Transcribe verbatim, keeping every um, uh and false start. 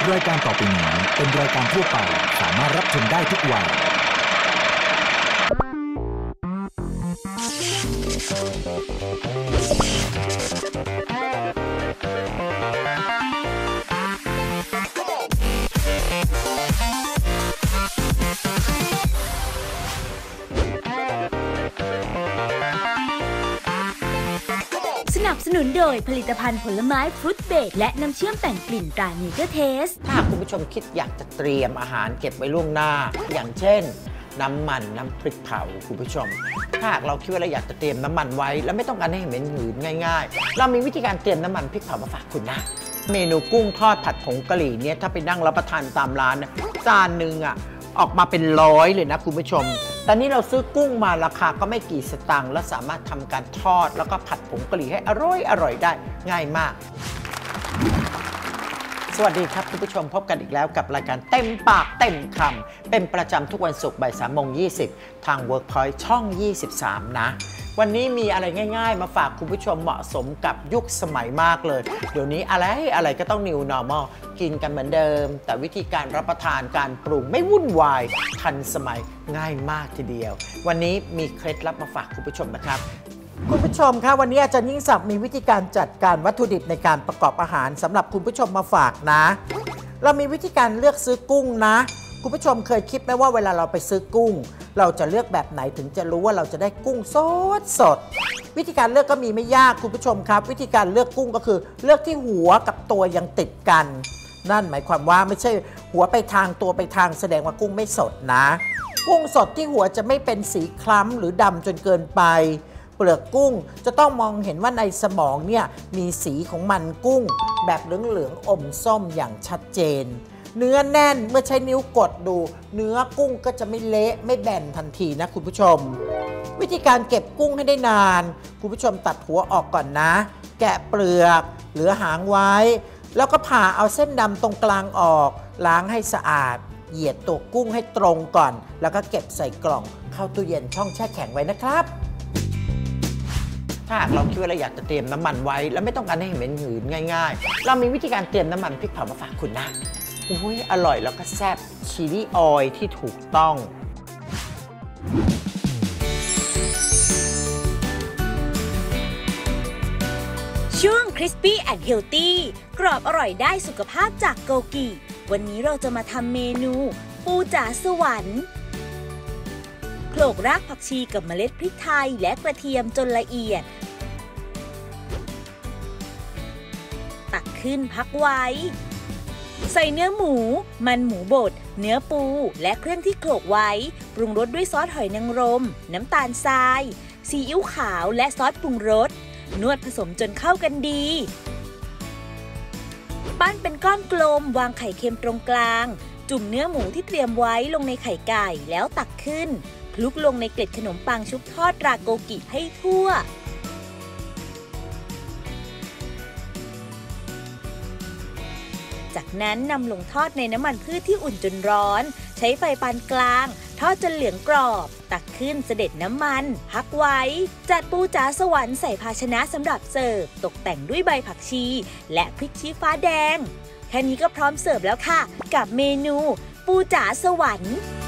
รายการต่อไปนี้เป็นรายการทั่วไปสามารถรับชมได้ทุกวัยสนับสนุนโดยผลิตภัณฑ์ผลไม้ฟรุตเบรดและน้ำเชื่อมแต่งกลิ่นตราเนเจอร์เทสถ้าคุณผู้ชมคิดอยากจะเตรียมอาหารเก็บไว้ล่วงหน้าอย่างเช่นน้ำมันน้ำพริกเผาคุณผู้ชมถ้าหากเราคิดว่าเราอยากจะเตรียมน้ำมันไว้แล้วไม่ต้องการให้เหม็นหืนง่ายๆเรามีวิธีการเตรียมน้ำมันพริกเผามาฝากคุณนะเมนูกุ้งทอดผัดผงกะหรี่เนี่ยถ้าไปนั่งรับประทานตามร้านจานหนึ่งอ่ะออกมาเป็นร้อยเลยนะคุณผู้ชมแต่นี่เราซื้อกุ้งมาราคาก็ไม่กี่สตางค์และสามารถทำการทอดแล้วก็ผัดผงกะหรี่ให้อร่อยอร่อยได้ง่ายมากสวัสดีครับคุณผู้ชมพบกันอีกแล้วกับรายการเต็มปากเต็มคำเป็นประจำทุกวันศุกร์บ่ายสามโมงยี่สิบทาง Workpoint ช่องยี่สิบสามนะวันนี้มีอะไรง่ายๆมาฝากคุณผู้ชมเหมาะสมกับยุคสมัยมากเลยเดี๋ยวนี้อะไรอะไรก็ต้อง New Normal กินกันเหมือนเดิมแต่วิธีการรับประทานการปรุงไม่วุ่นวายทันสมัยง่ายมากทีเดียววันนี้มีเคล็ดลับมาฝากคุณผู้ชมนะครับคุณผู้ชมคะวันนี้อาจารย์ยิ่งศักดิ์มีวิธีการจัดการวัตถุดิบในการประกอบอาหารสำหรับคุณผู้ชมมาฝากนะเรามีวิธีการเลือกซื้อกุ้งนะคุณผู้ชมเคยคิดไหมว่าเวลาเราไปซื้อกุ้งเราจะเลือกแบบไหนถึงจะรู้ว่าเราจะได้กุ้งสดสดวิธีการเลือกก็มีไม่ยากคุณผู้ชมครับวิธีการเลือกกุ้งก็คือเลือกที่หัวกับตัวยังติดกันนั่นหมายความว่าไม่ใช่หัวไปทางตัวไปทางแสดงว่ากุ้งไม่สดนะกุ้งสดที่หัวจะไม่เป็นสีคล้ำหรือดำจนเกินไปเปลือกกุ้งจะต้องมองเห็นว่าในสมองเนี่ยมีสีของมันกุ้งแบบเหลืองๆอมส้มอย่างชัดเจนเนื้อแน่นเมื่อใช้นิ้วกดดูเนื้อกุ้งก็จะไม่เละไม่แบนทันทีนะคุณผู้ชมวิธีการเก็บกุ้งให้ได้นานคุณผู้ชมตัดหัวออกก่อนนะแกะเปลือกเหลือหางไว้แล้วก็ผ่าเอาเส้นดำตรงกลางออกล้างให้สะอาดเหยียดตัวกุ้งให้ตรงก่อนแล้วก็เก็บใส่กล่องเข้าตู้เย็นช่องแช่แข็งไว้นะครับถ้าหากเราคิดว่าเราอยากจะเตรียมน้ำมันไว้แล้วไม่ต้องการให้เหม็นหืนง่ายๆเรามีวิธีการเตรียมน้ำมันพริกเผามาฝากคุณนะอุ้ยอร่อยแล้วก็แซ่บชิลลี่ออยล์ที่ถูกต้องช่วง Crispy and Healthy กรอบอร่อยได้สุขภาพจากโกกิวันนี้เราจะมาทำเมนูปูจ๋าสวรรค์โขลกรากผักชีกับเมล็ดพริกไทยและกระเทียมจนละเอียดตักขึ้นพักไว้ใส่เนื้อหมูมันหมูบดเนื้อปูและเครื่องที่โขลกไว้ปรุงรสด้วยซอสหอยนางรมน้ำตาลทรายซีอิ๊วขาวและซอสปรุงรสนวดผสมจนเข้ากันดีปั้นเป็นก้อนกลมวางไข่เค็มตรงกลางจุ่มเนื้อหมูที่เตรียมไว้ลงในไข่ไก่แล้วตักขึ้นคลุกลงในเกล็ดขนมปังชุบทอดราโกกิให้ทั่วจากนั้นนำลงทอดในน้ำมันพืชที่อุ่นจนร้อนใช้ไฟปานกลางทอดจนเหลืองกรอบตักขึ้นเสด็จน้ำมันพักไว้จัดปูจ๋าสวรรค์ใส่ภาชนะสำหรับเสิร์ฟตกแต่งด้วยใบผักชีและพริกชี้ฟ้าแดงแค่นี้ก็พร้อมเสิร์ฟแล้วค่ะกับเมนูปูจ๋าสวรรค์